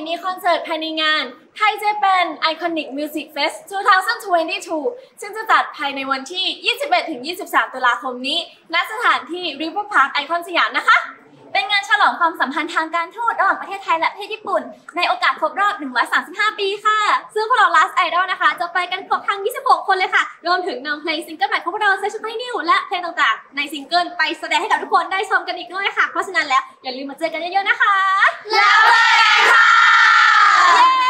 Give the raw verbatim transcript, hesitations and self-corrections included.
มินิคอนเสิร์ตภายในงานไทยเจแปน Iconic Music Fest สองพันยี่สิบสอง ซึ่งจะจัดภายในวันที่ ยี่สิบเอ็ดถึงยี่สิบสาม ตุลาคมนี้ณสถานที่ River Park ไอคอนสยามนะคะเป็นงานฉลองความสัมพันธ์ทางการทูตระหว่างประเทศไทยและประเทศญี่ปุ่นในโอกาสครบรอบ หนึ่งร้อยสามสิบห้า ปีค่ะซึ่งพวกเรา Last Idol นะคะจะไปกันครบทั้ง ยี่สิบหก คนเลยค่ะรวมถึงนำเพลงซิงเกิลใหม่ของพวกเรา Say Goodbye New และเพลงต่างๆในซิงเกิลไปแสดงให้กับทุกคนได้ชมกันอีกด้วยค่ะเพราะฉะนั้นแล้วอย่าลืมมาเจอกันเยอะๆนะคะแล้วเจอกันค่ะ